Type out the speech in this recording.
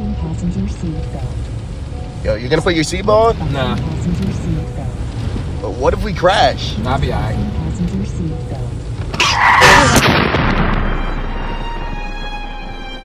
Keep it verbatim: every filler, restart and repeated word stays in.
Fasten passenger seatbelt. Yo, you're gonna put your seatbelt on? Nah. Passenger seatbelt. But what if we crash? I'll be alright.